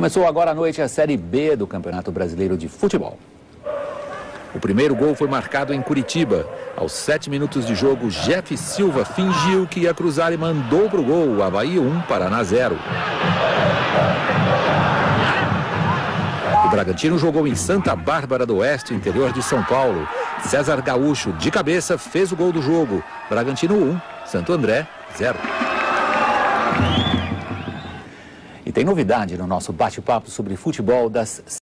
Começou agora à noite a Série B do Campeonato Brasileiro de Futebol. O primeiro gol foi marcado em Curitiba. Aos 7 minutos de jogo, Jeff Silva fingiu que ia cruzar e mandou para o gol. Avaí 1, Paraná 0. O Bragantino jogou em Santa Bárbara do Oeste, interior de São Paulo. César Gaúcho, de cabeça, fez o gol do jogo. Bragantino 1, Santo André 0. E tem novidade no nosso bate-papo sobre futebol das